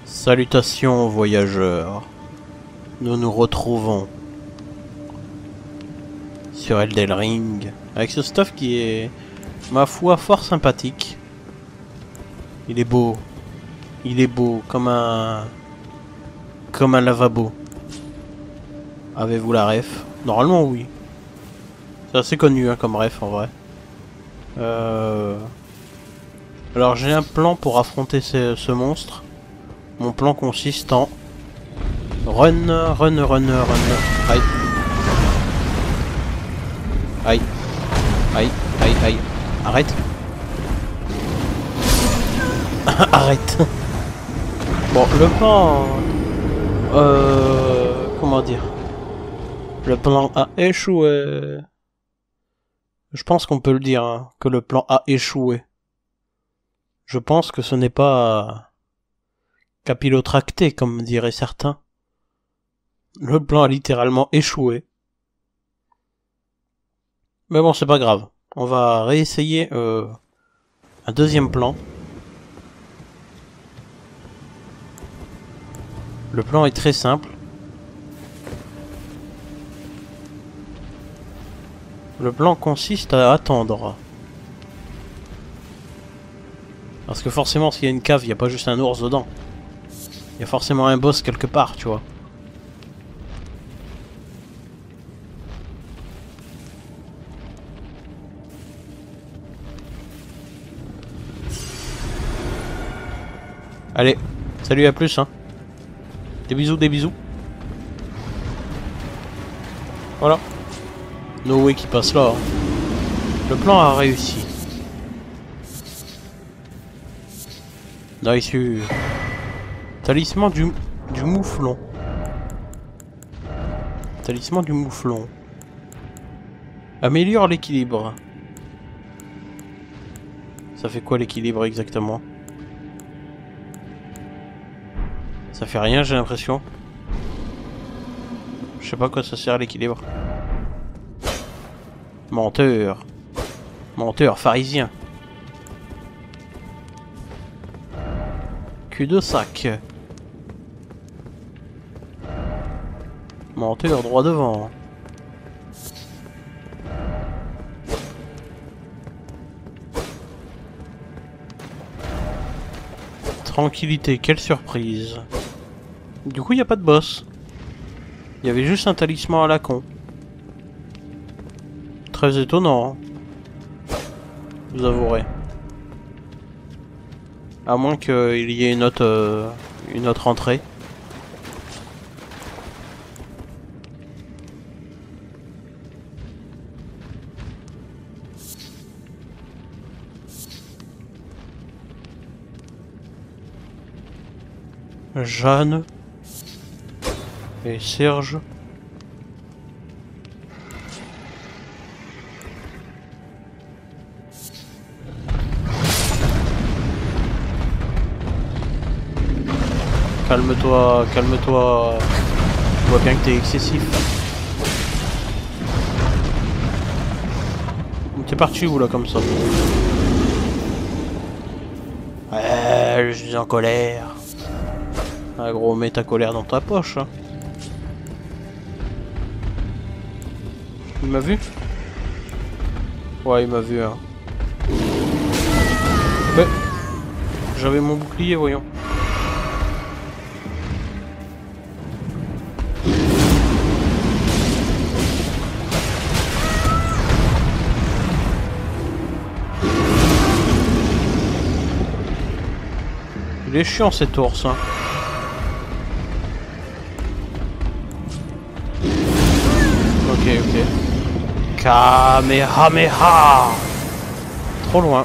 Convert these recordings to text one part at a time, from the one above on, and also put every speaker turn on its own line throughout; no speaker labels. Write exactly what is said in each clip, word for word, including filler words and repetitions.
Salutations voyageurs, nous nous retrouvons sur Elden Ring avec ce stuff qui est, ma foi, fort sympathique. Il est beau, il est beau comme un comme un lavabo. Avez-vous la ref? Normalement oui. C'est assez connu hein, comme ref en vrai. Euh... Alors j'ai un plan pour affronter ce, ce monstre. Mon plan consiste en run, run, run, run. Aïe. Aïe. Aïe, aïe, aïe. Arrête. Arrête. Bon, le plan... Euh... Comment dire? Le plan a échoué. Je pense qu'on peut le dire, hein, que le plan a échoué. Je pense que ce n'est pas capillotracté, comme diraient certains. Le plan a littéralement échoué. Mais bon, c'est pas grave. On va réessayer euh, un deuxième plan. Le plan est très simple. Le plan consiste à attendre. Parce que forcément, s'il y a une cave, il n'y a pas juste un ours dedans. Il y a forcément un boss quelque part, tu vois. Allez, salut, à plus, hein. Des bisous, des bisous. Voilà. No way qui passe là. Hein. Le plan a réussi. Nice. Talisman du, du mouflon. Talisman du mouflon. Améliore l'équilibre. Ça fait quoi l'équilibre exactement? Ça fait rien, j'ai l'impression. Je sais pas à quoi ça sert l'équilibre. Menteur. Menteur pharisien. Cul de sac. Menteur droit devant. Tranquillité, quelle surprise. Du coup, il n'y a pas de boss. Il y avait juste un talisman à la con. Très étonnant. Hein. Vous avouerez. À moins qu'il y ait une autre, euh, une autre entrée. Jeanne et Serge. Calme-toi, calme-toi. Je vois bien que t'es excessif. T'es parti où là comme ça? Ouais, je suis en colère. Ah gros, mets ta colère dans ta poche. Hein. Il m'a vu? Ouais, il m'a vu. Hein. Ouais. J'avais mon bouclier, voyons. Il est chiant cet ours. Hein. Ok, ok. Kamehameha. Trop loin.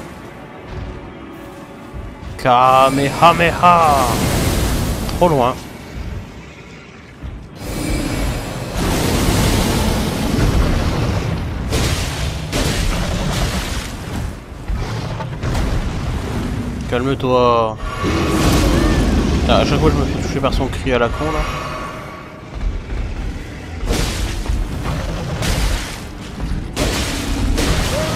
Kamehameha. Trop loin. Calme-toi. Ah, à chaque fois je me fais toucher par son cri à la con là.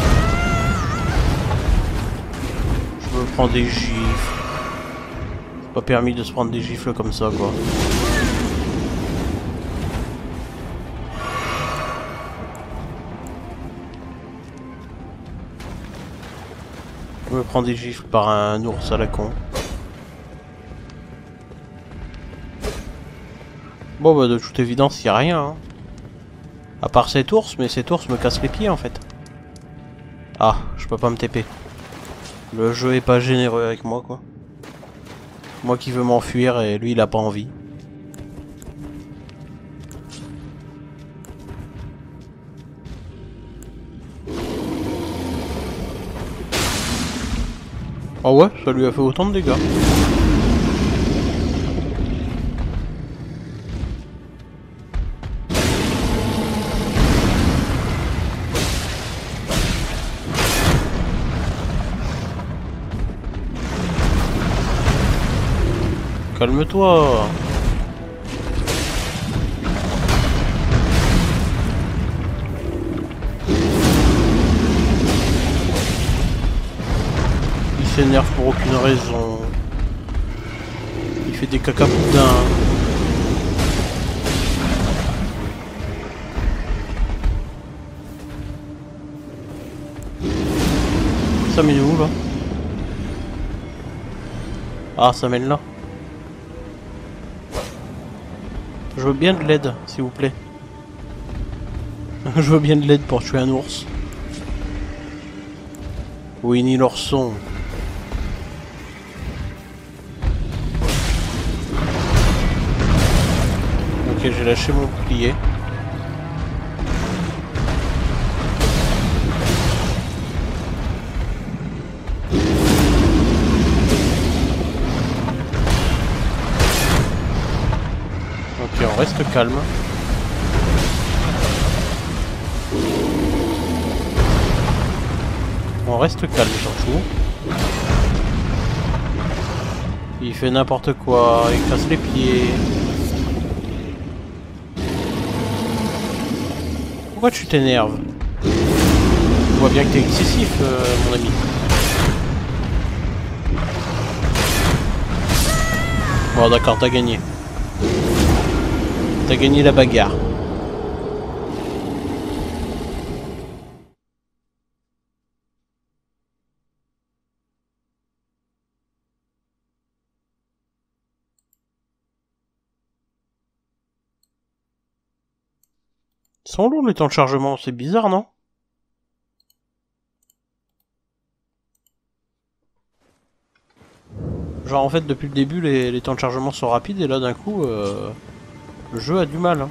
Je me prends des gifles. Pas permis de se prendre des gifles comme ça, quoi. Je me prends des gifles par un ours à la con. Bon bah de toute évidence, il n'y a rien. Hein. À part cet ours, mais cet ours me casse les pieds en fait. Ah, je peux pas me T P. Le jeu est pas généreux avec moi, quoi. Moi qui veux m'enfuir et lui il a pas envie. Ah ouais, ça lui a fait autant de dégâts. Calme-toi. Il s'énerve pour aucune raison. Il fait des cacapoudins. Ça mène où là? Ah, ça mène là. Je veux bien de l'aide, s'il vous plaît. Je veux bien de l'aide pour tuer un ours. Winnie l'ourson. Ok, j'ai lâché mon bouclier. Ok, on reste calme. On reste calme surtout. Il fait n'importe quoi, il casse les pieds. Pourquoi tu t'énerves? Je vois bien que t'es excessif, euh, mon ami. Bon d'accord, t'as gagné. T'as gagné la bagarre. Ils sont longs les temps de chargement, c'est bizarre non? Genre en fait depuis le début les, les temps de chargement sont rapides et là d'un coup euh, le jeu a du mal. Hein.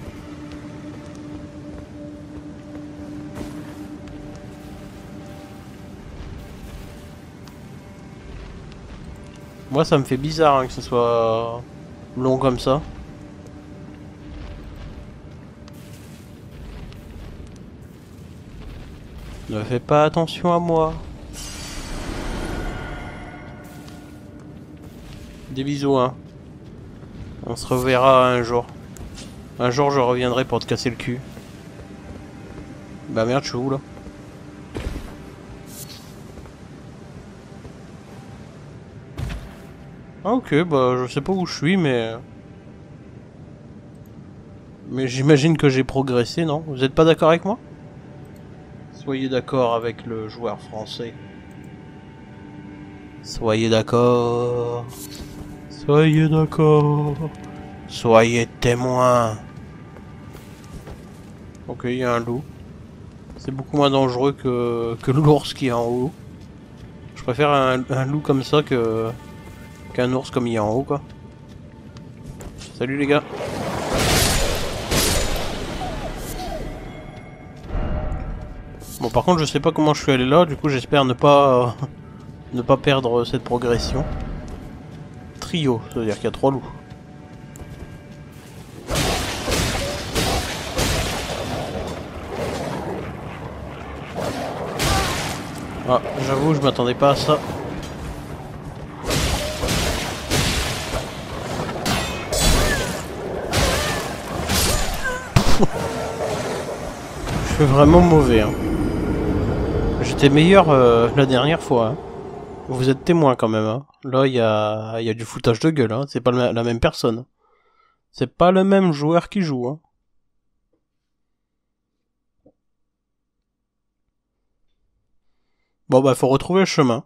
Moi ça me fait bizarre hein, que ce soit long comme ça. Ne fais pas attention à moi. Des bisous hein. On se reverra un jour. Un jour je reviendrai pour te casser le cul. Bah merde, je suis où là? Ah ok, bah je sais pas où je suis mais... Mais j'imagine que j'ai progressé, non? Vous êtes pas d'accord avec moi? Soyez d'accord avec le joueur français. Soyez d'accord. Soyez d'accord. Soyez témoin. Ok, il y a un loup. C'est beaucoup moins dangereux que, que l'ours qui est en haut. Je préfère un, un loup comme ça que qu'un ours comme il est en haut, quoi. Salut les gars. Bon, par contre, je sais pas comment je suis allé là. Du coup, j'espère ne pas euh, ne pas perdre cette progression. Trio, ça veut dire qu'il y a trois loups. Ah, j'avoue, je m'attendais pas à ça. Je suis vraiment mauvais. Hein. J'étais meilleur euh, la dernière fois. Hein. Vous êtes témoin quand même, hein. Là, il y a, y a du foutage de gueule, hein. C'est pas le, la même personne. C'est pas le même joueur qui joue, hein. Bon, bah, faut retrouver le chemin.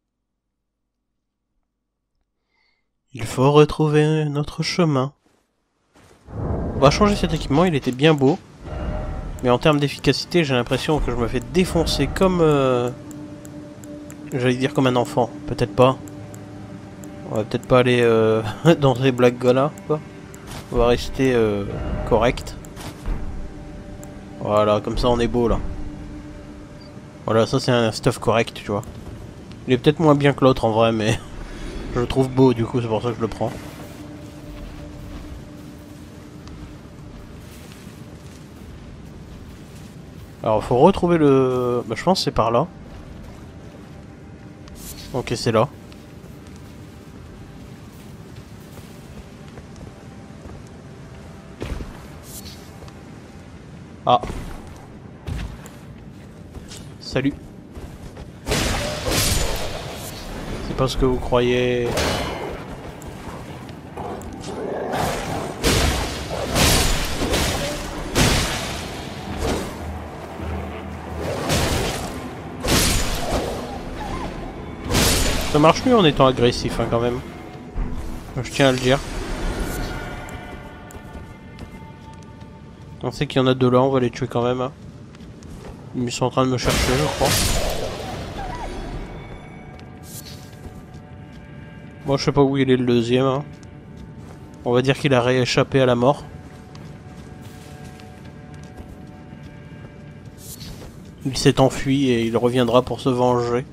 Il faut retrouver notre chemin. On va changer cet équipement, il était bien beau. Mais en termes d'efficacité, j'ai l'impression que je me fais défoncer comme... Euh... J'allais dire comme un enfant. Peut-être pas. On va peut-être pas aller euh, dans ces blagues-là, quoi. On va rester euh, correct. Voilà, comme ça on est beau, là. Voilà, ça c'est un stuff correct, tu vois. Il est peut-être moins bien que l'autre en vrai, mais... je le trouve beau, du coup, c'est pour ça que je le prends. Alors, faut retrouver le... Bah, je pense que c'est par là. Ok, c'est là. Ah. Salut. C'est pas ce que vous croyez. Ça marche mieux en étant agressif, hein, quand même. Je tiens à le dire. On sait qu'il y en a deux là, on va les tuer quand même. Hein. Ils sont en train de me chercher, je crois. Moi, je sais pas où il est le deuxième. Hein. On va dire qu'il a rééchappé à la mort. Il s'est enfui et il reviendra pour se venger.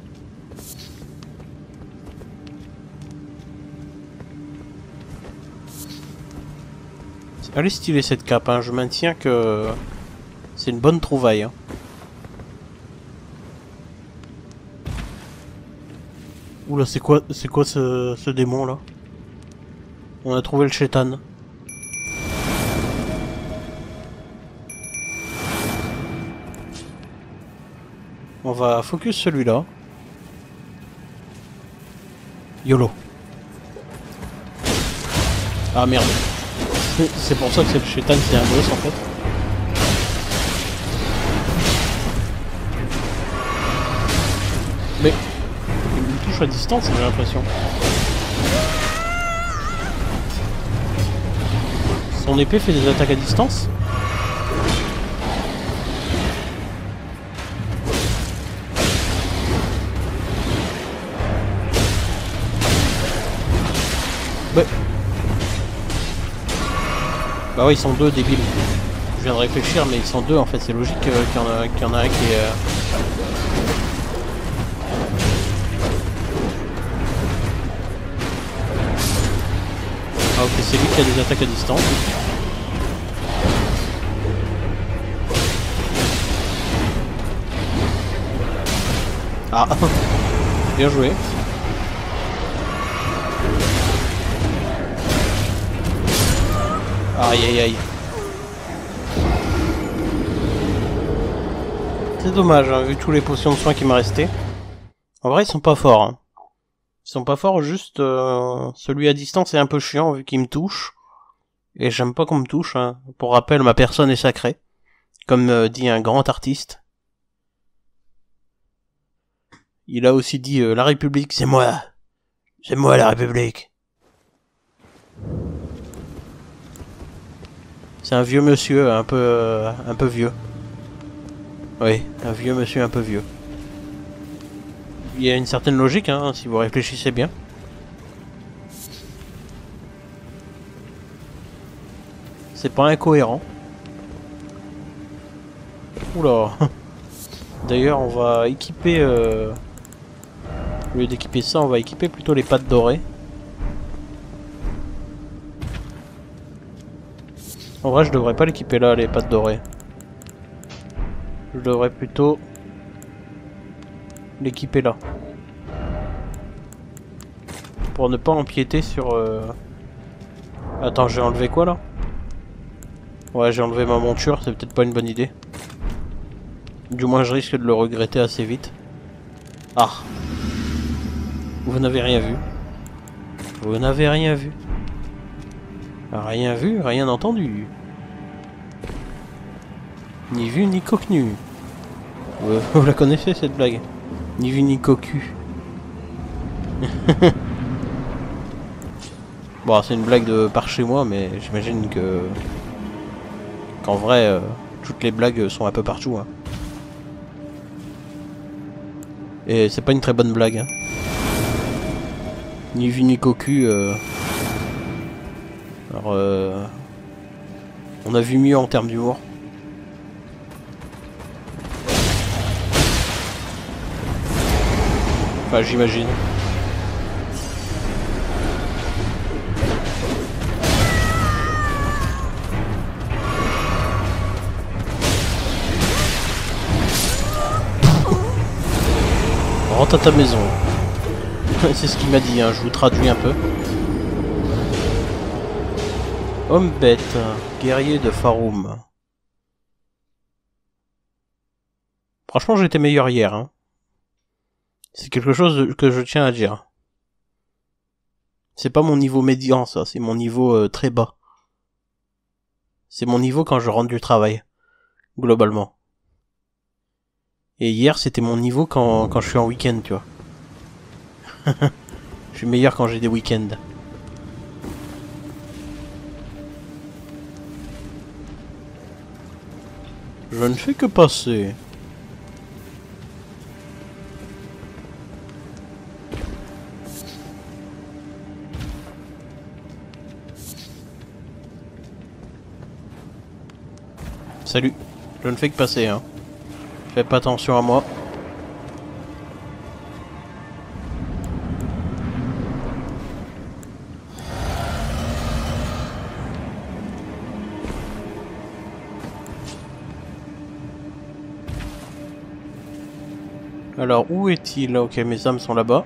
Elle est stylée cette cape, hein. Je maintiens que c'est une bonne trouvaille. Hein. Oula, c'est quoi, c'est quoi ce, ce démon là? On a trouvé le chétan. On va focus celui-là. YOLO. Ah merde. C'est pour ça que c'est le chétan, c'est un boss en fait. Mais il me touche à distance, j'ai l'impression. Son épée fait des attaques à distance. Ouais. Bah oui, ils sont deux, débiles. Je viens de réfléchir, mais ils sont deux en fait, c'est logique euh, qu'il y en a, qu'il y en a un qui est... Euh... Ah ok, c'est lui qui a des attaques à distance. Ah, bien joué. Aïe aïe aïe. C'est dommage, hein, vu tous les potions de soins qui me restaient. En vrai, ils sont pas forts. Hein. Ils sont pas forts, juste euh, celui à distance est un peu chiant vu qu'il me touche. Et j'aime pas qu'on me touche. Hein. Pour rappel, ma personne est sacrée. Comme euh, dit un grand artiste. Il a aussi dit euh, la République, c'est moi. C'est moi la République. C'est un vieux monsieur, un peu, euh, un peu vieux. Oui, un vieux monsieur un peu vieux. Il y a une certaine logique, hein, si vous réfléchissez bien. C'est pas incohérent. Oula. D'ailleurs, on va équiper... Euh... Au lieu d'équiper ça, on va équiper plutôt les pattes dorées. En vrai, je devrais pas l'équiper là, les pattes dorées. Je devrais plutôt l'équiper là. Pour ne pas empiéter sur... Euh... Attends, j'ai enlevé quoi là? Ouais, j'ai enlevé ma monture, c'est peut-être pas une bonne idée. Du moins, je risque de le regretter assez vite. Ah. Vous n'avez rien vu. Vous n'avez rien vu. Rien vu, rien entendu. Ni vu, ni coquenu. Vous, vous la connaissez cette blague? Ni vu, ni cocu. Bon, c'est une blague de par chez moi, mais j'imagine que... qu'en vrai, euh, toutes les blagues sont un peu partout. Hein. Et c'est pas une très bonne blague. Hein. Ni vu, ni cocu. Euh... Alors, euh... on a vu mieux en termes d'humour. Enfin, j'imagine. Rentre à ta maison. C'est ce qu'il m'a dit, hein. Je vous traduis un peu. Homme bête, guerrier de Farum. Franchement, j'étais meilleur hier. Hein. C'est quelque chose que je tiens à dire. C'est pas mon niveau médian, ça. C'est mon niveau euh, très bas. C'est mon niveau quand je rentre du travail. Globalement. Et hier, c'était mon niveau quand, quand je suis en week-end, tu vois. Je suis meilleur quand j'ai des week-ends. Je ne fais que passer. Salut. Je ne fais que passer, hein. Fais pas attention à moi. Alors, où est-il? Ok, mes âmes sont là-bas.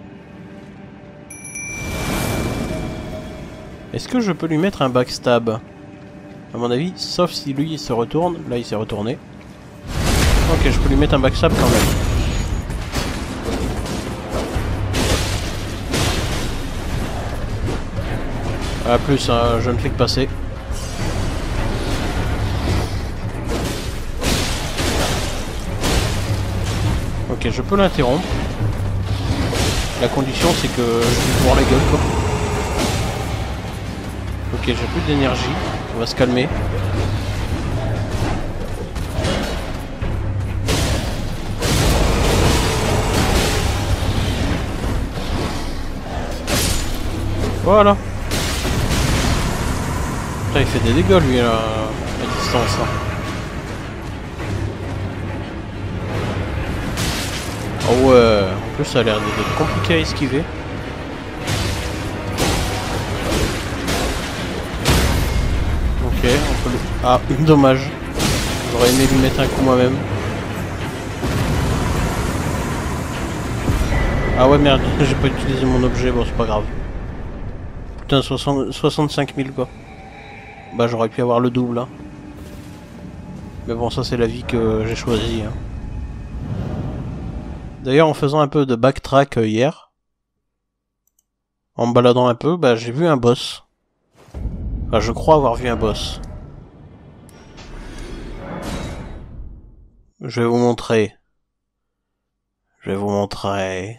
Est-ce que je peux lui mettre un backstab? À mon avis, sauf si lui il se retourne. Là, il s'est retourné. Ok, je peux lui mettre un backstab quand même. A plus, hein, je ne fais que passer. Ok, je peux l'interrompre. La condition, c'est que je lui bourre la gueule, quoi. Ok, j'ai plus d'énergie. On va se calmer. Voilà. Putain, il fait des dégâts, lui, là, à distance. Hein. Oh ouais, en plus ça a l'air d'être compliqué à esquiver. Ok, on peut le... Ah, dommage. J'aurais aimé lui mettre un coup moi-même. Ah ouais merde, j'ai pas utilisé mon objet, bon c'est pas grave. Putain, soixante, soixante-cinq mille quoi. Bah j'aurais pu avoir le double hein. Mais bon ça c'est la vie que j'ai choisie hein. D'ailleurs, en faisant un peu de backtrack hier, en me baladant un peu, bah j'ai vu un boss. Enfin, je crois avoir vu un boss. Je vais vous montrer. Je vais vous montrer.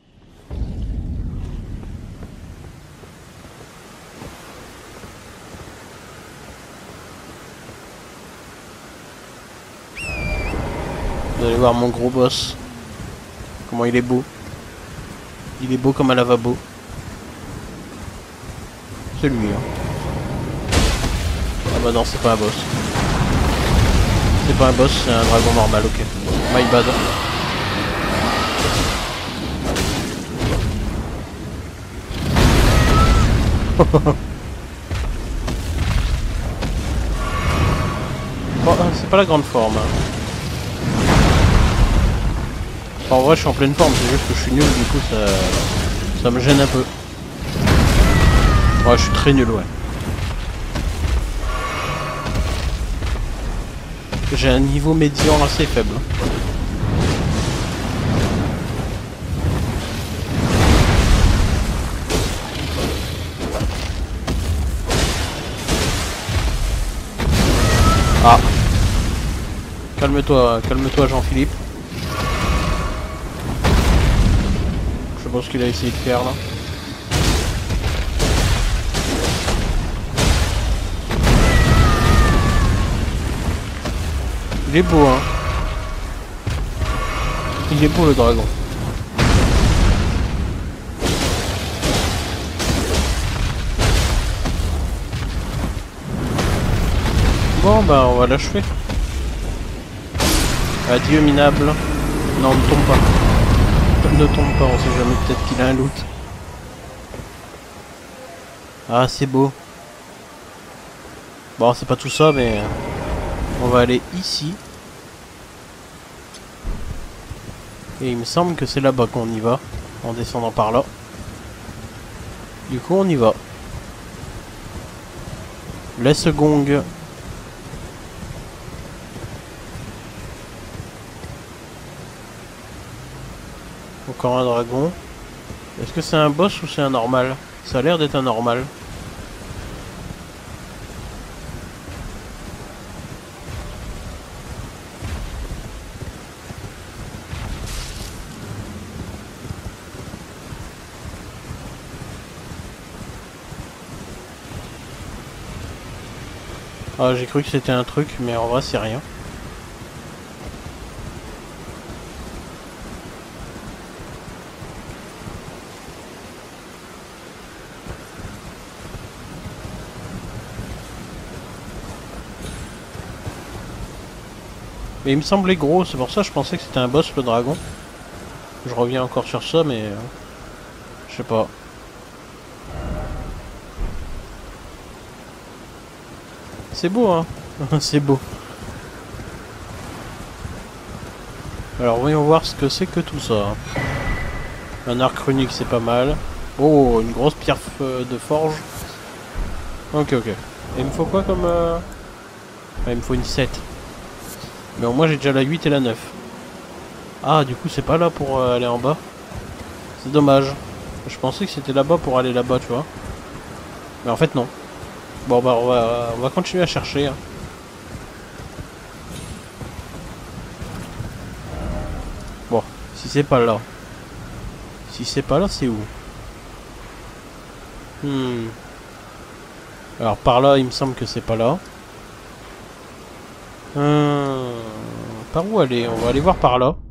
Vous allez voir mon gros boss. Comment il est beau. Il est beau comme un lavabo. C'est lui, hein. Ah bah non, c'est pas un boss. C'est pas un boss, c'est un dragon normal, ok. My bad. Bon, c'est pas la grande forme. Hein. En vrai, je suis en pleine forme, c'est juste que je suis nul, du coup, ça, ça me gêne un peu. Ouais, je suis très nul, ouais. J'ai un niveau médian assez faible. Ah. Calme-toi, calme-toi Jean-Philippe. Je sais pas ce qu'il a essayé de faire là. Il est beau hein. Il est beau le dragon. Bon bah on va l'achever. Adieu minable. Non, ne tombe pas. Ne tombe pas, on sait jamais, peut-être qu'il a un loot. Ah c'est beau. Bon c'est pas tout ça mais on va aller ici. Et il me semble que c'est là-bas qu'on y va. En descendant par là. Du coup on y va. Laisse gong. Encore un dragon. Est-ce que c'est un boss ou c'est un normal? Ça a l'air d'être un normal. Ah j'ai cru que c'était un truc mais en vrai c'est rien. Mais il me semblait gros, c'est pour ça que je pensais que c'était un boss le dragon. Je reviens encore sur ça mais... Euh, je sais pas. C'est beau hein. C'est beau. Alors voyons voir ce que c'est que tout ça. Un arc runique c'est pas mal. Oh une grosse pierre de forge. Ok ok. Et il me faut quoi comme... Euh... Ouais, il me faut une sept. Mais au moins j'ai déjà la huit et la neuf. Ah du coup c'est pas là pour euh, aller en bas. C'est dommage. Je pensais que c'était là-bas pour aller là-bas tu vois. Mais en fait non. Bon bah on va, on va continuer à chercher. Hein. Bon, si c'est pas là. Si c'est pas là c'est où? Hmm. Alors par là il me semble que c'est pas là. Hum... Par où aller? On va aller voir par là.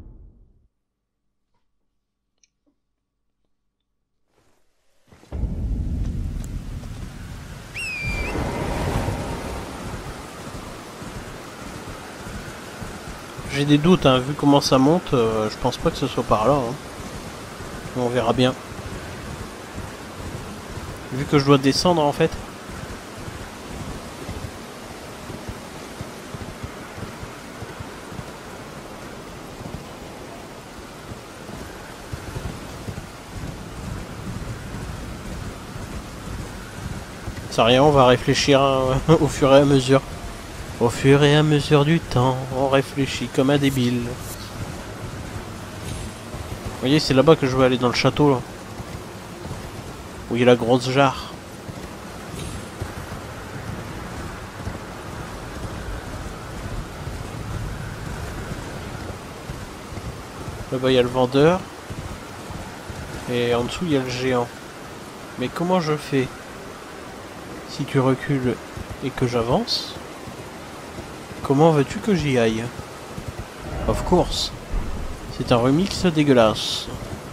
J'ai des doutes, hein, vu comment ça monte, euh, je pense pas que ce soit par là. Hein. On verra bien. Vu que je dois descendre en fait. Ça rien, on va réfléchir hein, au fur et à mesure. Au fur et à mesure du temps, on réfléchit comme un débile. Vous voyez, c'est là-bas que je veux aller dans le château là. Où il y a la grosse jarre. Là-bas il y a le vendeur. Et en dessous il y a le géant. Mais comment je fais? Si tu recules et que j'avance, comment veux-tu que j'y aille? Of course. C'est un remix dégueulasse.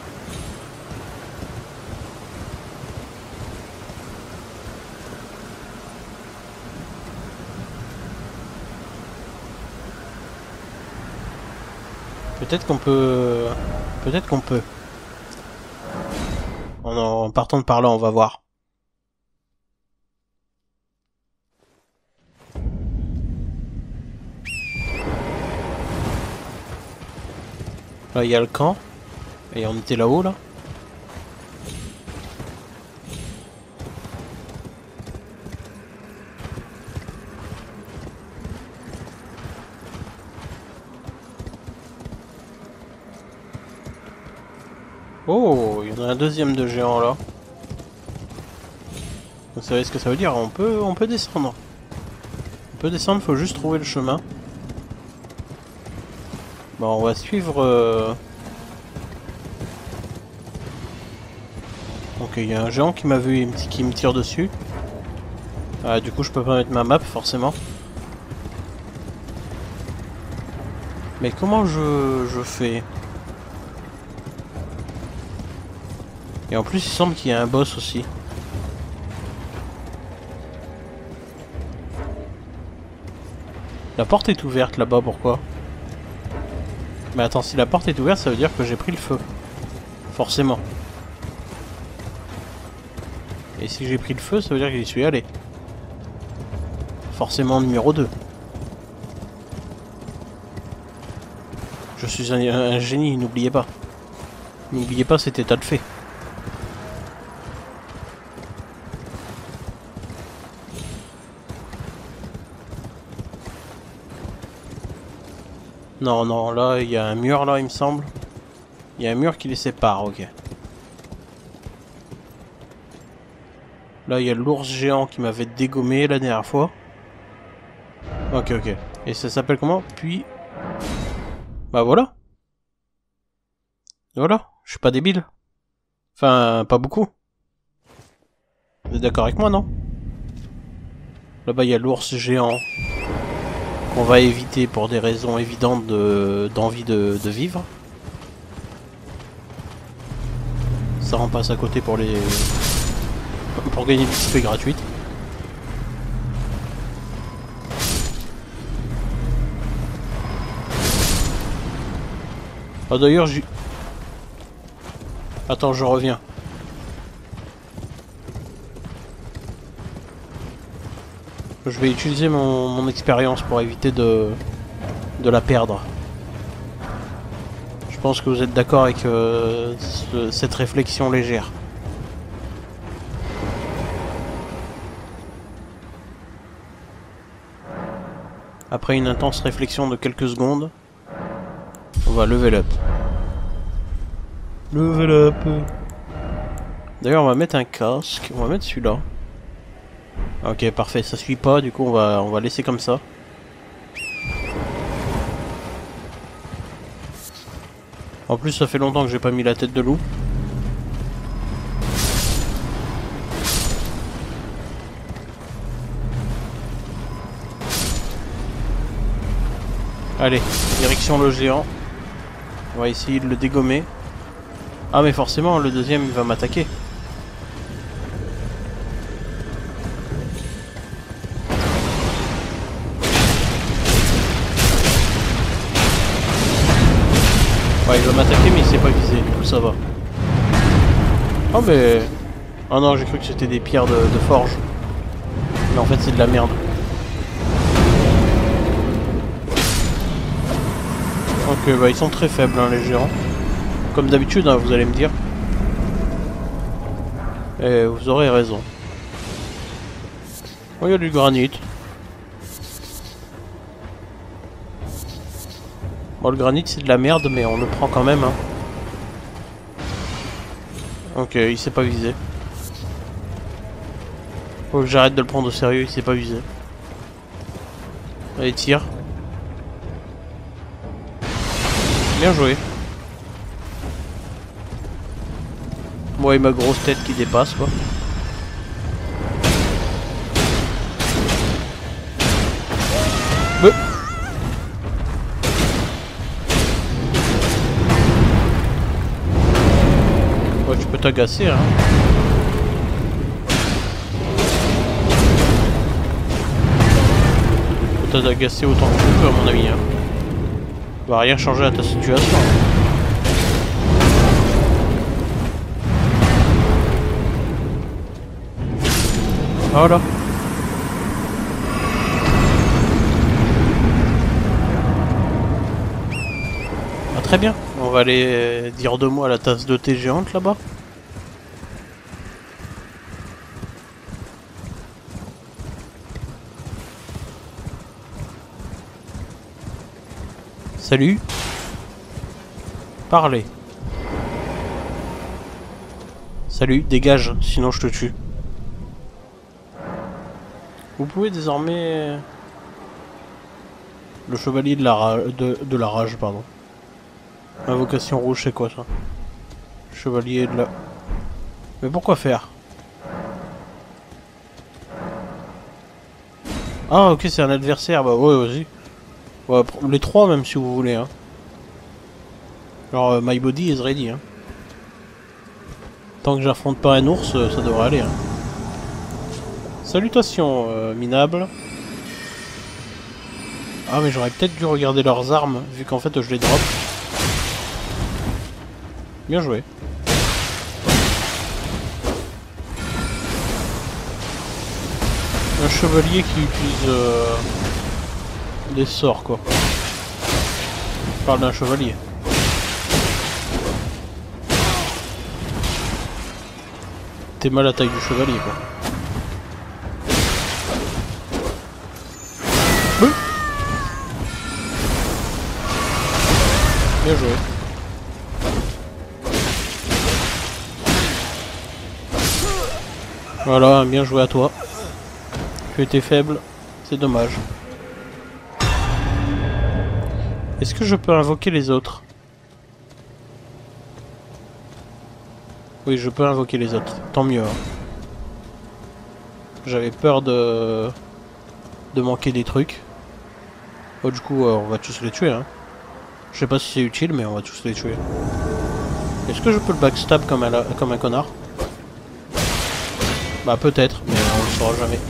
Peut-être qu'on peut... Peut-être qu'on peut. En, en partant de par là, on va voir. Là, il y a le camp. Et on était là-haut, là. Oh, il y en a un deuxième de géant, là. Vous savez ce que ça veut dire? On peut, on peut descendre. On On peut descendre, faut juste trouver le chemin. Bon, on va suivre... Euh... Donc il y a un géant qui m'a vu et qui me tire dessus. Ah, du coup je peux pas mettre ma map forcément. Mais comment je, je fais? Et en plus il semble qu'il y a un boss aussi. La porte est ouverte là-bas, pourquoi? Mais attends, si la porte est ouverte, ça veut dire que j'ai pris le feu. Forcément. Et si j'ai pris le feu, ça veut dire que j'y suis allé. Forcément numéro deux. Je suis un, un génie, n'oubliez pas. N'oubliez pas cet état de fait. Non, non, là, il y a un mur, là, il me semble. Il y a un mur qui les sépare, ok. Là, il y a l'ours géant qui m'avait dégommé la dernière fois. Ok, ok. Et ça s'appelle comment? Puis... Bah voilà. Voilà, je suis pas débile. Enfin, pas beaucoup. Vous êtes d'accord avec moi, non? Là-bas, il y a l'ours géant qu'on va éviter pour des raisons évidentes de d'envie de, de vivre. Ça en passe à côté pour les... pour gagner une X P gratuite. Ah d'ailleurs, j'ai... Attends, je reviens. Je vais utiliser mon, mon expérience pour éviter de, de la perdre. Je pense que vous êtes d'accord avec euh, ce, cette réflexion légère. Après une intense réflexion de quelques secondes, on va level up. Level up. D'ailleurs, on va mettre un casque. On va mettre celui-là. Ok, parfait. Ça suit pas. Du coup, on va, on va laisser comme ça. En plus, ça fait longtemps que j'ai pas mis la tête de loup. Allez, direction le géant. On va essayer de le dégommer. Ah mais forcément, le deuxième il va m'attaquer. Ouais, il va m'attaquer mais il s'est pas visé, du coup ça va. Oh mais... Oh non, j'ai cru que c'était des pierres de, de forge. Mais en fait c'est de la merde. Donc bah ils sont très faibles hein, les géants. Comme d'habitude hein, vous allez me dire. Et vous aurez raison. Oh il y a du granit. Bon le granit c'est de la merde mais on le prend quand même hein. Ok il s'est pas visé. Faut que j'arrête de le prendre au sérieux, il s'est pas visé. Allez tire. Bien joué. Moi et ma grosse tête qui dépasse quoi. Mais... Ouais, tu peux t'agacer hein. Tu peux t'agacer autant que tu veux à mon avis hein. Ça va rien changer à ta situation. Voilà. Ah, très bien. On va aller dire deux mots à la tasse de thé géante là-bas. Salut. Parlez. Salut, dégage, sinon je te tue. Vous pouvez désormais Le chevalier de la, ra de, de la rage, pardon. Invocation rouge, c'est quoi ça? Chevalier de la... Mais pourquoi faire? Ah ok, c'est un adversaire, bah ouais, vas-y. Ouais, les trois même si vous voulez. Hein. Alors, euh, my body is ready. Hein. Tant que j'affronte pas un ours, euh, ça devrait aller. Hein. Salutations, euh, minables. Ah mais j'aurais peut-être dû regarder leurs armes, vu qu'en fait je les drop. Bien joué. Un chevalier qui utilise euh, des sorts quoi. Je parle d'un chevalier. T'es mal à la taille du chevalier quoi. Oui. Bien joué. Voilà, bien joué à toi. Tu étais faible, c'est dommage. Est-ce que je peux invoquer les autres? Oui, je peux invoquer les autres. Tant mieux. Hein. J'avais peur de... de manquer des trucs. Oh, du coup, euh, on va tous les tuer. Hein. Je sais pas si c'est utile, mais on va tous les tuer. Est-ce que je peux le backstab comme un, comme un connard? Bah peut-être, mais on le saura jamais.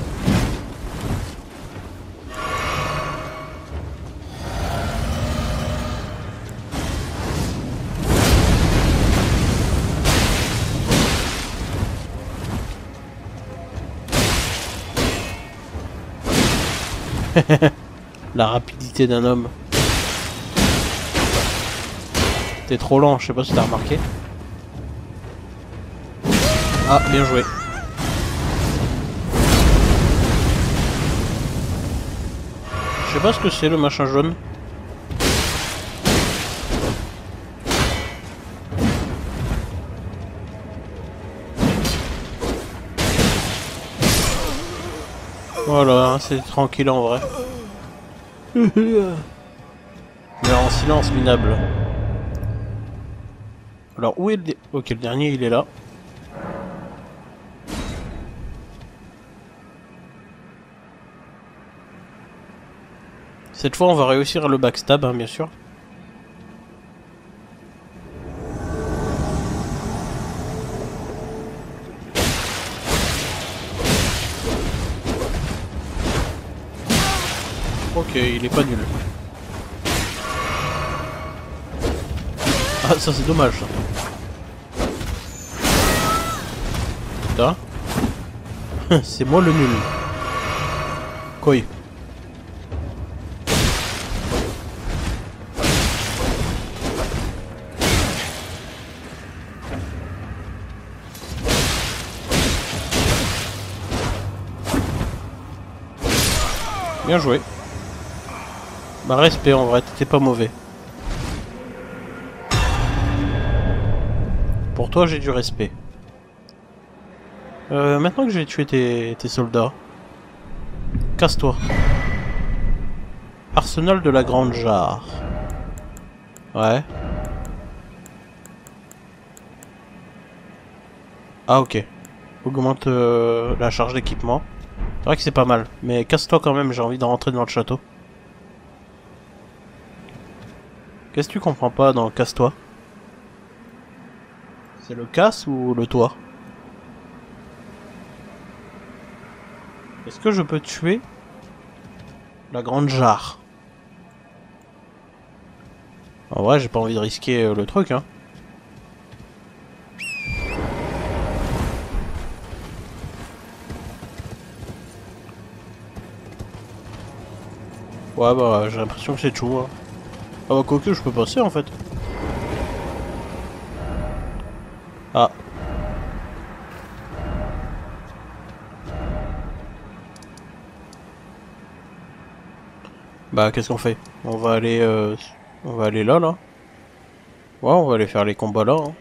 La rapidité d'un homme. T'es trop lent, je sais pas si t'as remarqué. Ah, bien joué. Je sais pas ce que c'est le machin jaune. Voilà, c'est tranquille en vrai. Mais en silence, minable. Alors, où est le... Dé ok, le dernier, il est là. Cette fois, on va réussir le backstab, hein, bien sûr. Ok, il est pas nul. Ah, ça c'est dommage. Putain. C'est moi le nul. Koi. Bien joué. Bah respect en vrai, t'étais pas mauvais. Pour toi j'ai du respect. Euh, maintenant que j'ai tué tes, tes soldats, casse-toi. Arsenal de la Grande Jarre. Ouais. Ah ok. Augmente euh, la charge d'équipement. C'est vrai que c'est pas mal. Mais casse-toi quand même, j'ai envie de rentrer dans le château. Qu'est-ce que tu comprends pas dans casse-toi? C'est le casse ou le toit? Est-ce que je peux tuer la Grande Jarre? En vrai, j'ai pas envie de risquer euh, le truc, hein. Ouais, bah, j'ai l'impression que c'est tout, hein. Ah bah, quoique, je peux passer, en fait. Ah. Bah, qu'est-ce qu'on fait? On va aller... Euh, on va aller là, là. Ouais, on va aller faire les combats là, hein.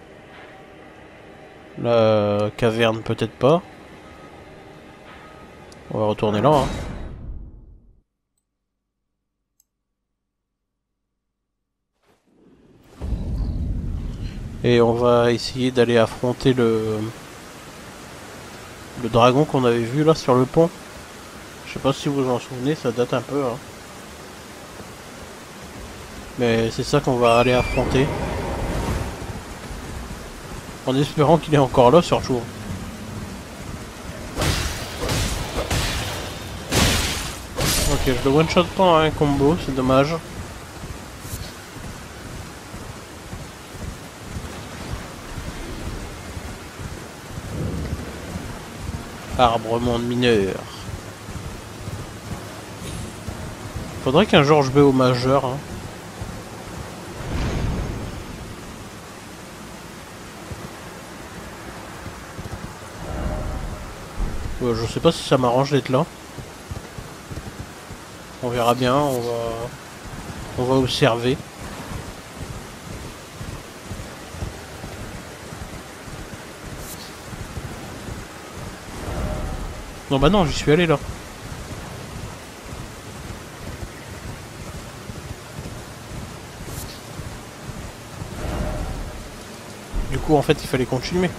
La caverne, peut-être pas. On va retourner là, hein. Et on va essayer d'aller affronter le... Le dragon qu'on avait vu là sur le pont. Je sais pas si vous vous en souvenez, ça date un peu. Hein. Mais c'est ça qu'on va aller affronter. En espérant qu'il est encore là surtout. Ok, je le one shot pas en un combo, c'est dommage. Arbre monde mineur. Faudrait qu'un jour je vais au majeur. Hein. Ouais, je sais pas si ça m'arrange d'être là. On verra bien, on va, on va observer. Non bah non, j'y suis allé là. Du coup en fait il fallait continuer.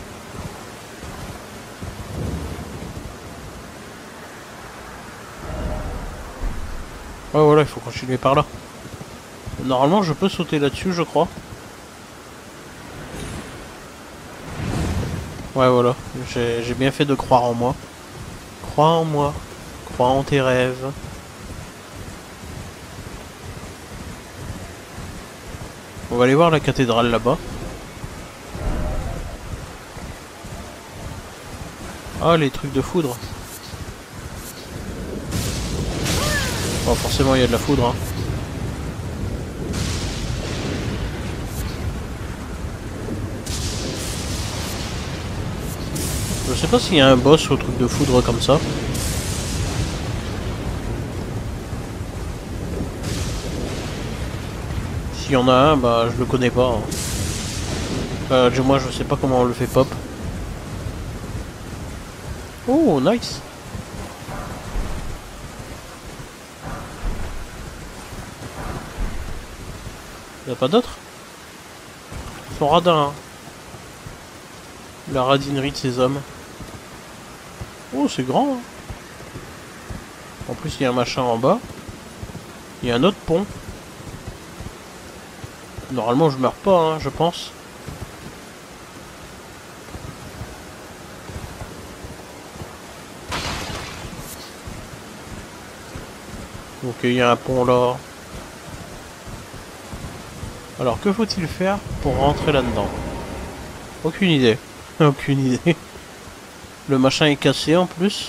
Ouais voilà, il faut continuer par là. Normalement je peux sauter là-dessus je crois. Ouais voilà, j'ai bien fait de croire en moi. Crois en moi, crois en tes rêves. On va aller voir la cathédrale là-bas. Ah les trucs de foudre. Oh forcément il y a de la foudre hein. Je sais pas s'il y a un boss au truc de foudre comme ça. S'il y en a un, bah je le connais pas. Hein. Euh, du moins je sais pas comment on le fait pop. Oh nice. Y'a pas d'autres? Ils sont radins. Hein. La radinerie de ces hommes. Oh c'est grand. Hein. En plus il y a un machin en bas. Il y a un autre pont. Normalement je meurs pas hein, je pense. Donc il y a un pont là. Alors que faut-il faire pour rentrer là-dedans? Aucune idée. Aucune idée. Le machin est cassé en plus.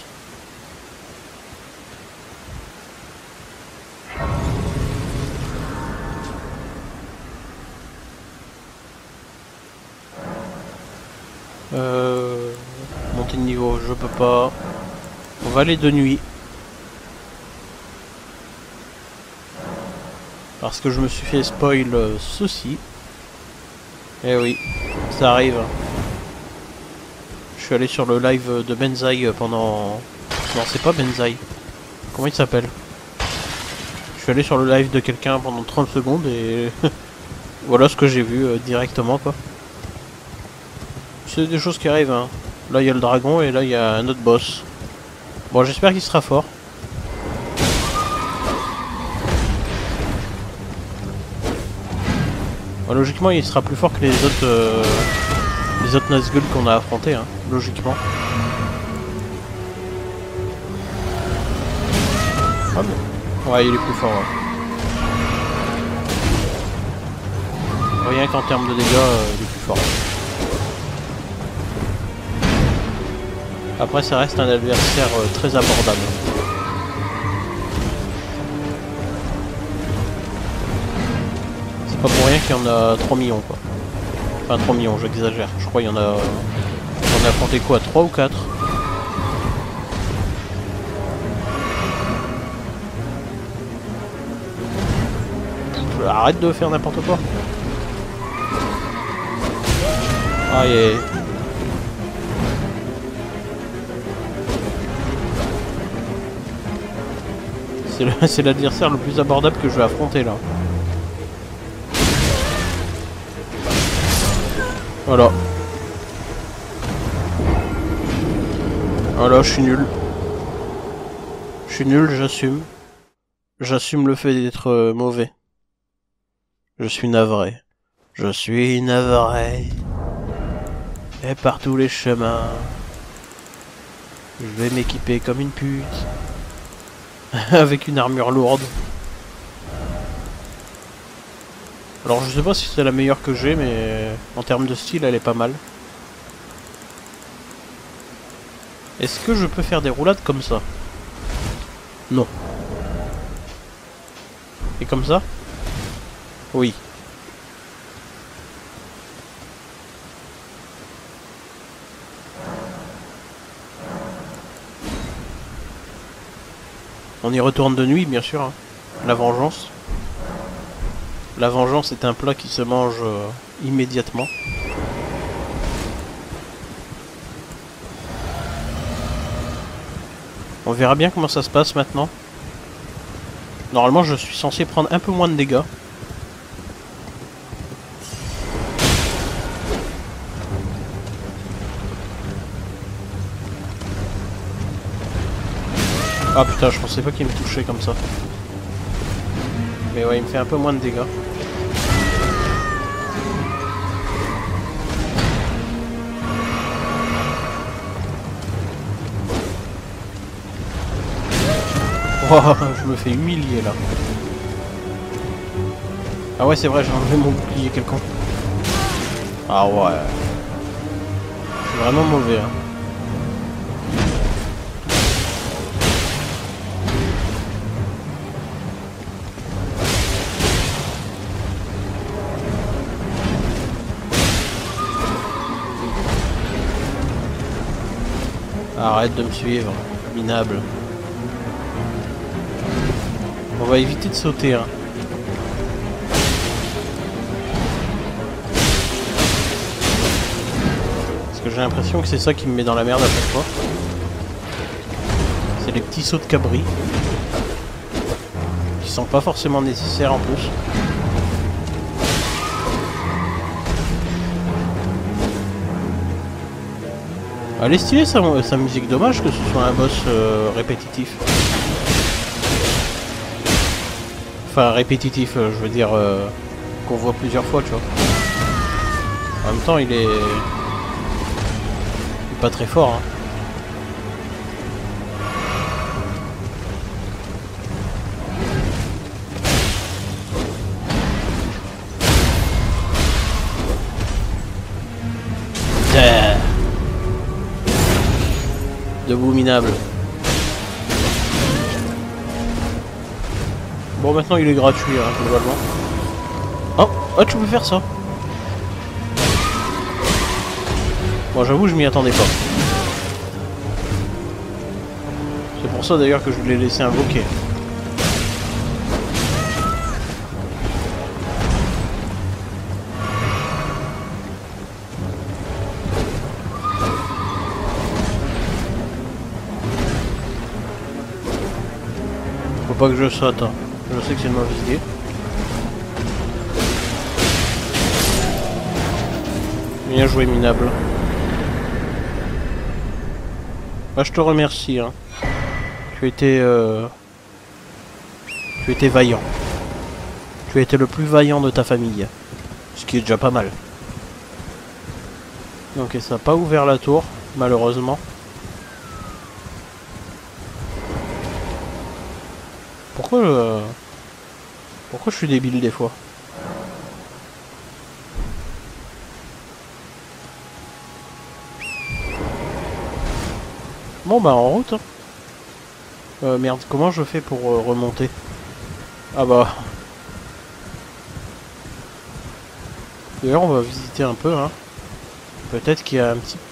Euh, monter de niveau, je peux pas. On va aller de nuit. Parce que je me suis fait spoil ceci. Eh oui, ça arrive. Je suis allé sur le live de Benzaï pendant... Non, c'est pas Benzaï. Comment il s'appelle? Je suis allé sur le live de quelqu'un pendant trente secondes et... voilà ce que j'ai vu euh, directement quoi. C'est des choses qui arrivent hein. Là il y a le dragon et là il y a un autre boss. Bon j'espère qu'il sera fort. Bon, logiquement il sera plus fort que les autres euh, les autres Nazgûl qu'on a affrontés hein, logiquement. Ah bon. Ouais il est plus fort ouais. Rien qu'en termes de dégâts euh, il est plus fort. Après ça reste un adversaire euh, très abordable. C'est pas pour rien qu'il y en a trois millions quoi. Enfin trois millions, j'exagère. Je crois qu'il y en a... On a affronté quoi, trois ou quatre? Arrête de faire n'importe quoi. Ah yeah. C'est l'adversaire le, le plus abordable que je vais affronter là. Voilà. Voilà, je suis nul. Je suis nul, j'assume. J'assume le fait d'être euh, mauvais. Je suis navré. Je suis navré. Et par tous les chemins, je vais m'équiper comme une pute. Avec une armure lourde. Alors je sais pas si c'est la meilleure que j'ai, mais en termes de style, elle est pas mal. Est-ce que je peux faire des roulades comme ça? Non. Et comme ça? Oui. On y retourne de nuit, bien sûr. Hein. La vengeance. La vengeance est un plat qui se mange euh, immédiatement. On verra bien comment ça se passe maintenant. Normalement, je suis censé prendre un peu moins de dégâts. Ah putain, je pensais pas qu'il me touchait comme ça. Mais ouais, il me fait un peu moins de dégâts. Oh, je me fais humilier là. Ah ouais, c'est vrai, j'ai enlevé mon bouclier, quel con. Ah ouais. Je suis vraiment mauvais hein. Arrête de me suivre, minable. On va éviter de sauter hein. Parce que j'ai l'impression que c'est ça qui me met dans la merde à chaque fois. C'est les petits sauts de cabri. Qui sont pas forcément nécessaires en plus. Elle est stylée sa, sa musique, dommage que ce soit un boss euh, répétitif. Enfin répétitif, euh, je veux dire euh, qu'on voit plusieurs fois, tu vois. En même temps, il est, il est pas très fort. Hein. Yeah. Debout minable. Bon, maintenant il est gratuit, hein, globalement. Oh, oh, tu peux faire ça. Bon, j'avoue, je m'y attendais pas. C'est pour ça d'ailleurs que je l'ai laissé invoquer. Faut pas que je saute, hein. Je sais que c'est une mauvaise idée. Bien joué, minable. Bah, je te remercie. Hein. Tu étais, euh... tu étais vaillant. Tu as été le plus vaillant de ta famille. Ce qui est déjà pas mal. Ok, ça n'a pas ouvert la tour, malheureusement. Pourquoi je... Pourquoi je suis débile des fois? Bon bah en route. Hein. Euh, merde, comment je fais pour euh, remonter? Ah bah... D'ailleurs on va visiter un peu. Hein. Peut-être qu'il y a un petit...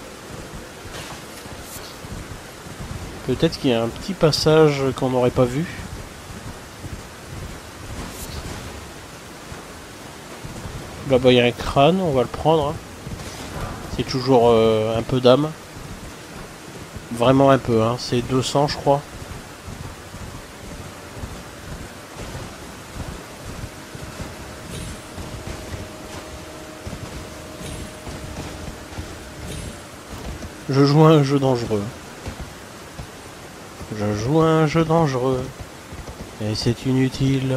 Peut-être qu'il y a un petit passage qu'on n'aurait pas vu. Là-bas il y a un crâne, on va le prendre. Hein. C'est toujours euh, un peu d'âme. Vraiment un peu, hein. C'est deux cents je crois. Je joue à un jeu dangereux. Je joue à un jeu dangereux. Et c'est inutile.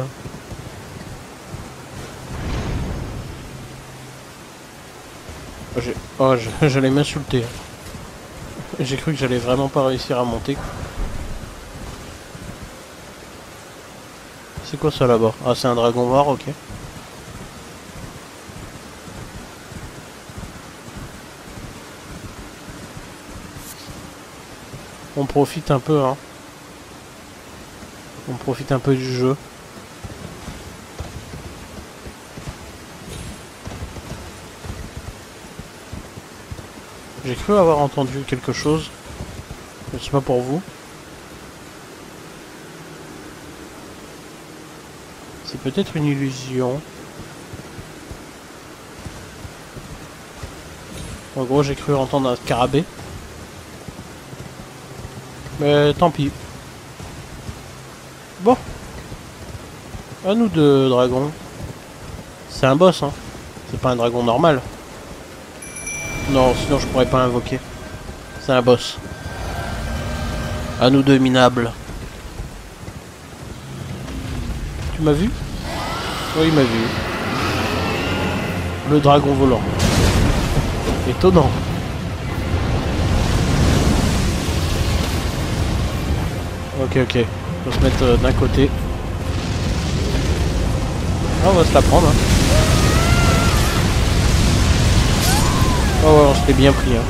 Oh, j'allais m'insulter. J'ai cru que j'allais vraiment pas réussir à monter. C'est quoi ça là-bas? Ah, c'est un dragon mort, ok. On profite un peu, hein. On profite un peu du jeu. J'ai cru avoir entendu quelque chose. Je sais pas pour vous. C'est peut-être une illusion. En gros, j'ai cru entendre un scarabée. Mais tant pis. Bon. À nous deux, dragons. C'est un boss, hein. C'est pas un dragon normal. Non, sinon je pourrais pas invoquer. C'est un boss. À nous deux, minables. Tu m'as vu? Oui, il m'a vu. Le dragon volant. Étonnant. Ok, ok. Faut se mettre euh, d'un côté. Ah, on va se la prendre. Hein. Oh ouais, on se l'est bien pris. Hein.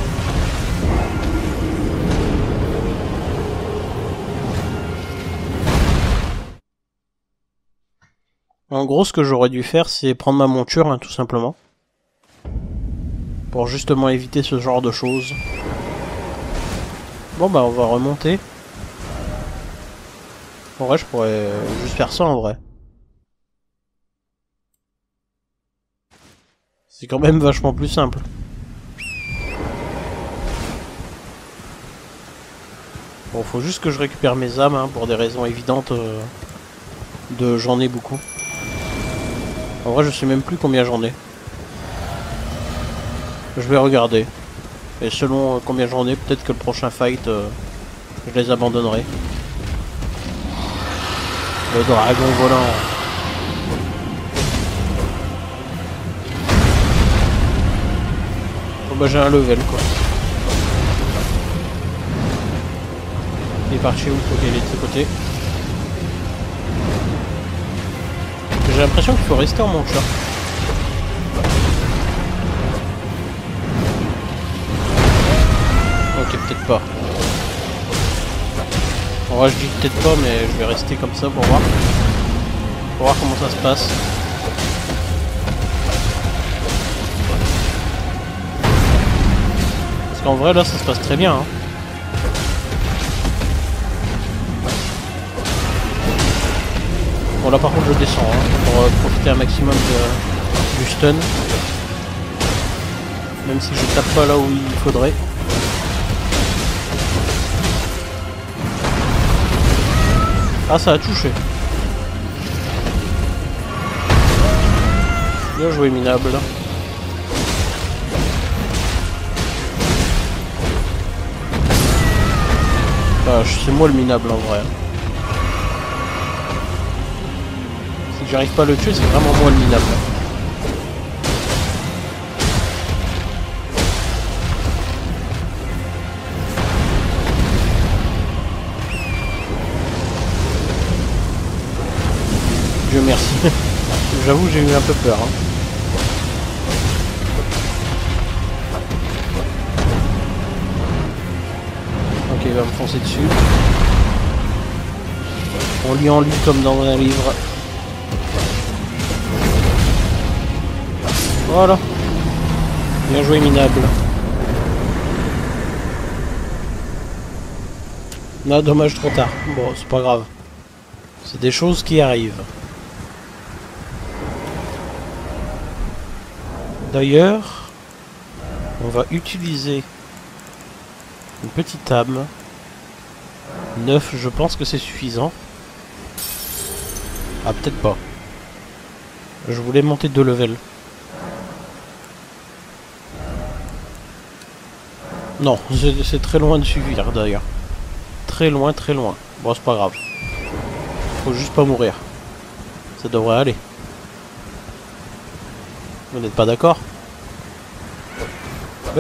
En gros, ce que j'aurais dû faire, c'est prendre ma monture, hein, tout simplement. Pour justement éviter ce genre de choses. Bon bah, on va remonter. En vrai, je pourrais juste faire ça en vrai. C'est quand même vachement plus simple. Bon, faut juste que je récupère mes âmes, hein, pour des raisons évidentes. Euh, de j'en ai beaucoup. En vrai, je sais même plus combien j'en ai. Je vais regarder. Et selon combien j'en ai, peut-être que le prochain fight, euh, je les abandonnerai. Le dragon volant. Bon bah j'ai un level quoi. Il est parti où? Ok, il est de ce côté. J'ai l'impression qu'il faut rester en mon chat. Ok, peut-être pas. En vrai, je dis peut-être pas, mais je vais rester comme ça pour voir. Pour voir comment ça se passe. Parce qu'en vrai, là, ça se passe très bien. Hein. Bon, là, par contre, je descends hein, pour euh, profiter un maximum de, du stun. Même si je tape pas là où il faudrait. Ah, ça a touché. Bien joué, minable. Ah, c'est moi le minable en vrai. Si j'arrive pas à le tuer, c'est vraiment moi le minable. Dieu merci. J'avoue, j'ai eu un peu peur. Hein. Ok, il va me foncer dessus. On lit en lit comme dans un livre. Voilà. Bien joué, minable. Non, dommage, trop tard. Bon, c'est pas grave. C'est des choses qui arrivent. D'ailleurs, on va utiliser une petite âme. neuf, je pense que c'est suffisant. Ah, peut-être pas. Je voulais monter deux levels. Non, c'est très loin de suivre d'ailleurs. Très loin, très loin. Bon, c'est pas grave. Faut juste pas mourir. Ça devrait aller. Vous n'êtes pas d'accord? Ouais.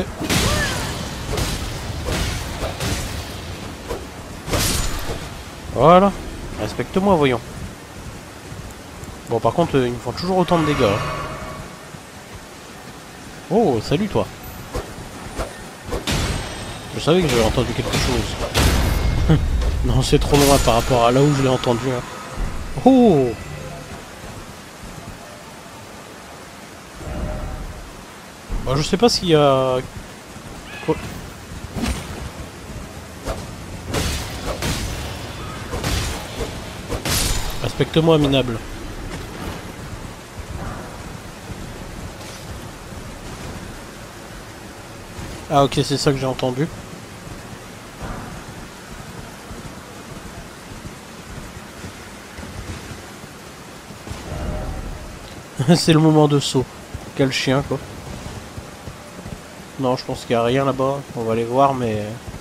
Voilà. Respecte-moi, voyons. Bon, par contre, euh, ils me font toujours autant de dégâts. Hein. Oh, salut toi. Je savais que j'avais entendu quelque chose. Non, c'est trop loin par rapport à là où je l'ai entendu. Hein. Oh! Bah, je sais pas s'il y a... Quoi? Respecte-moi, minable. Ah ok, c'est ça que j'ai entendu. C'est le moment de saut. Quel chien, quoi. Non, je pense qu'il n'y a rien là-bas. On va aller voir, mais...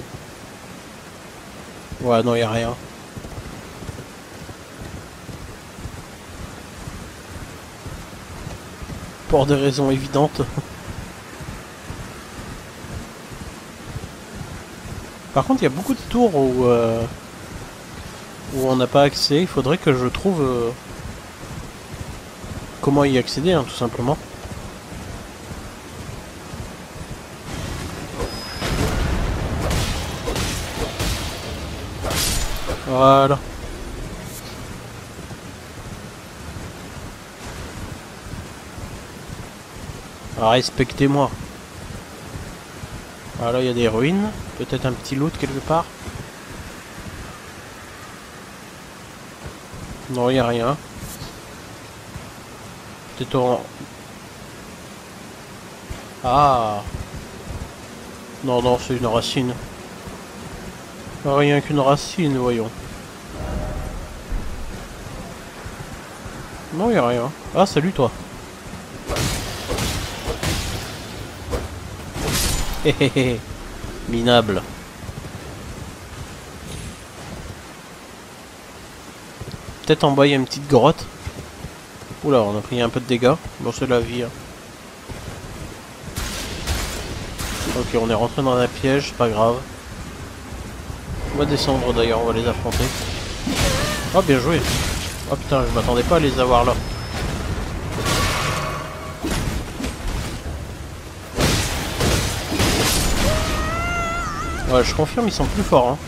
Ouais, non, il n'y a rien. Pour des raisons évidentes. Par contre, il y a beaucoup de tours où, euh, où on n'a pas accès. Il faudrait que je trouve euh, comment y accéder, hein, tout simplement. Voilà. Respectez-moi. Voilà, il y a des ruines. Peut-être un petit loot quelque part. Non, il n'y a rien. Peut-être en... Ah. Non, non, c'est une racine. Rien qu'une racine, voyons. Non, il n'y a rien. Ah, salut toi. Hé hé hé. Minable. Peut-être en bas il y a une petite grotte. Oula, on a pris un peu de dégâts. Bon, c'est la vie. Hein. Ok, on est rentré dans un piège, c'est pas grave. On va descendre d'ailleurs, on va les affronter. Oh, bien joué. Oh putain, je m'attendais pas à les avoir là. Ouais, je confirme, ils sont plus forts. Hein.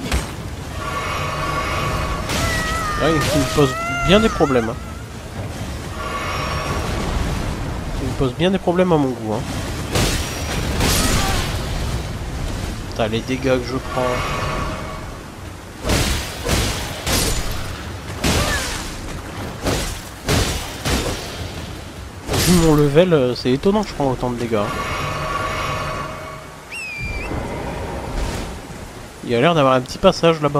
Là, ils me posent bien des problèmes. Hein. Ils me posent bien des problèmes à mon goût. Hein. Putain, les dégâts que je prends. Vu mon level, c'est étonnant que je prends autant de dégâts. Hein. Il y a l'air d'avoir un petit passage là-bas.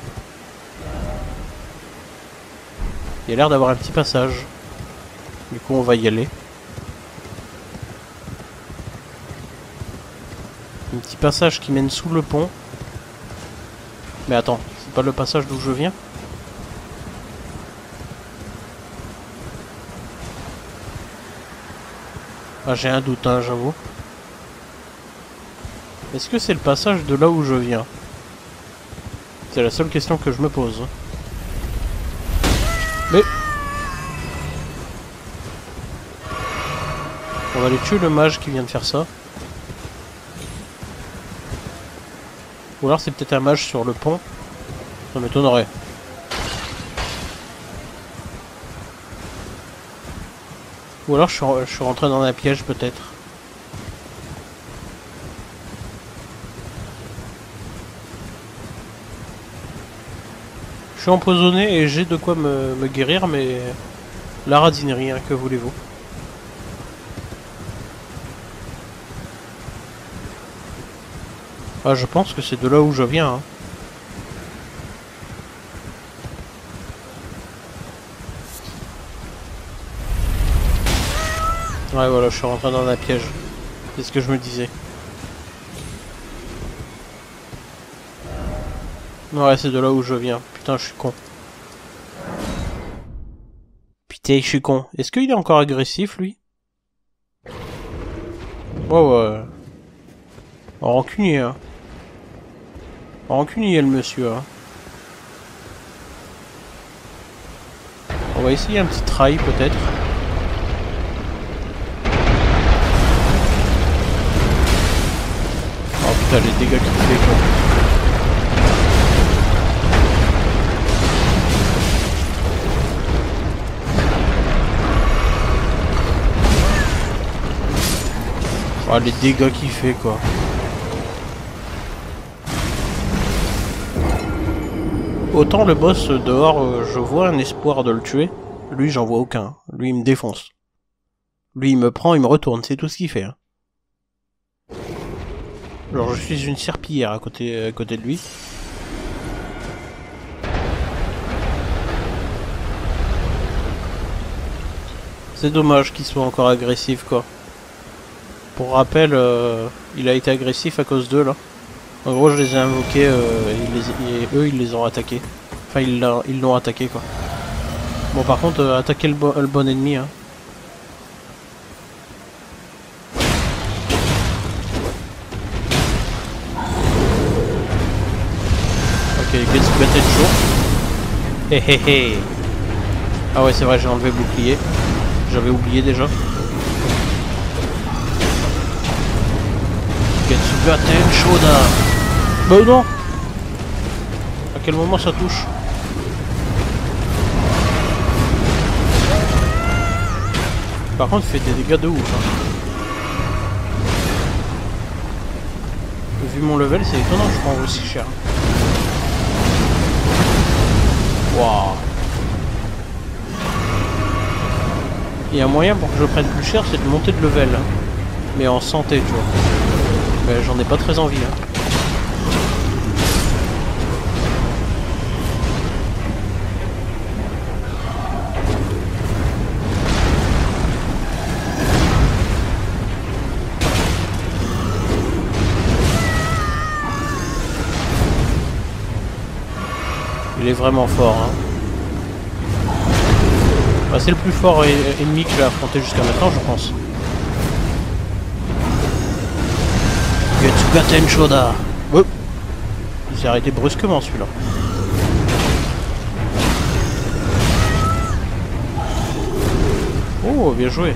Il y a l'air d'avoir un petit passage. Du coup, on va y aller. Un petit passage qui mène sous le pont. Mais attends, c'est pas le passage d'où je viens? Ah, j'ai un doute, hein, j'avoue. Est-ce que c'est le passage de là où je viens? C'est la seule question que je me pose. Mais... on va aller tuer le mage qui vient de faire ça. Ou alors c'est peut-être un mage sur le pont. Ça m'étonnerait. Ou alors je suis, je suis rentré dans un piège peut-être. Je suis empoisonné et j'ai de quoi me, me guérir, mais la radinerie, hein, que voulez-vous? Ah, je pense que c'est de là où je viens. Hein. Ouais, voilà, je suis rentré dans un piège. C'est ce que je me disais. Ouais, c'est de là où je viens. Putain, je suis con. Putain, je suis con. Est-ce qu'il est encore agressif, lui? Ouais, ouais. Rancunier, hein. Rancunier, le monsieur, hein. On va essayer un petit try, peut-être. Oh putain, les dégâts qu'il fait, quoi. Oh, les dégâts qu'il fait, quoi. Autant le boss dehors, euh, je vois un espoir de le tuer. Lui, j'en vois aucun. Lui, il me défonce. Lui, il me prend, il me retourne. C'est tout ce qu'il fait. Hein. Genre, je suis une serpillière à côté, à côté de lui. C'est dommage qu'il soit encore agressif, quoi. Pour rappel, euh, il a été agressif à cause d'eux, là. En gros, je les ai invoqués euh, et, ils les, et eux, ils les ont attaqués. Enfin, ils l'ont attaqué, quoi. Bon, par contre, euh, attaquer le, bo le bon ennemi, hein. Ok, let's battle chaud. Hé hé hé. Ah ouais, c'est vrai, j'ai enlevé le bouclier. J'avais oublié déjà. Getsugaten Shoda. Bah non. À quel moment ça touche? Par contre, il fait des dégâts de ouf. Hein. Vu mon level, c'est étonnant, je prends aussi cher. Waouh. Il y a un moyen pour que je prenne plus cher, c'est de monter de level. Hein. Mais en santé, tu vois. Mais j'en ai pas très envie. Hein. Il est vraiment fort. Hein. Bah, c'est le plus fort ennemi que j'ai affronté jusqu'à maintenant, je pense. Getsugaten Shoda. Oh. Il s'est arrêté brusquement celui-là. Oh, bien joué.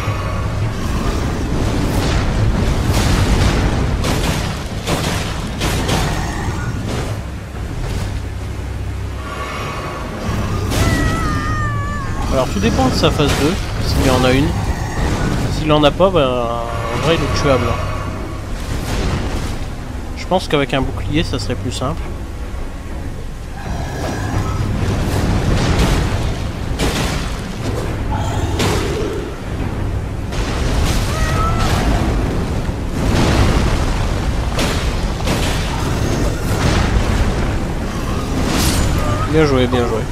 Alors tout dépend de sa phase deux, s'il y en a une. S'il en a pas, ben, en vrai il est tuable. Je pense qu'avec un bouclier ça serait plus simple. Bien joué, bien joué.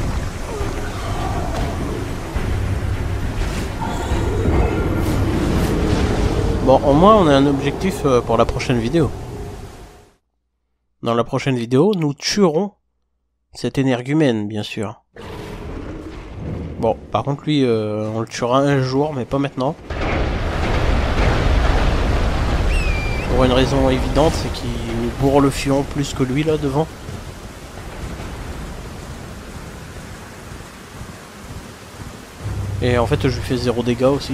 Bon, au moins on a un objectif pour la prochaine vidéo. Dans la prochaine vidéo, nous tuerons cet énergumène, bien sûr. Bon, par contre lui, euh, on le tuera un jour, mais pas maintenant. Pour une raison évidente, c'est qu'il nous bourre le fion plus que lui là devant. Et en fait, je lui fais zéro dégâts aussi.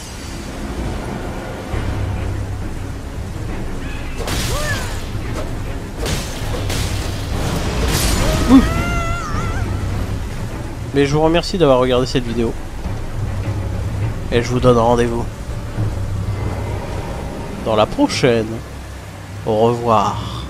Mais je vous remercie d'avoir regardé cette vidéo. Et je vous donne rendez-vous dans la prochaine. Au revoir.